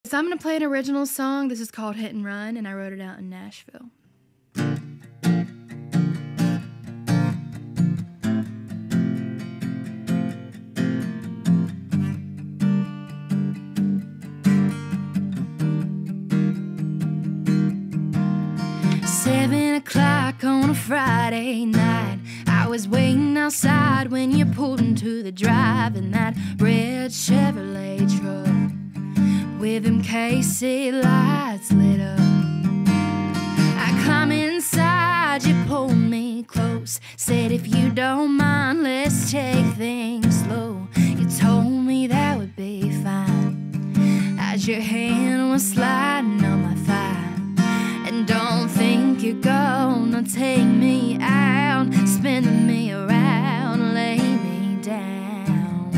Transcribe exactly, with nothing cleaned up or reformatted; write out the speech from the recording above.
So I'm going to play an original song. This is called Hit and Run, and I wrote it out in Nashville. Seven o'clock on a Friday night, I was waiting outside when you pulled into the drive in that red Chevrolet truck with them K C lights lit up. I come inside, you pulled me close, said if you don't mind, let's take things slow.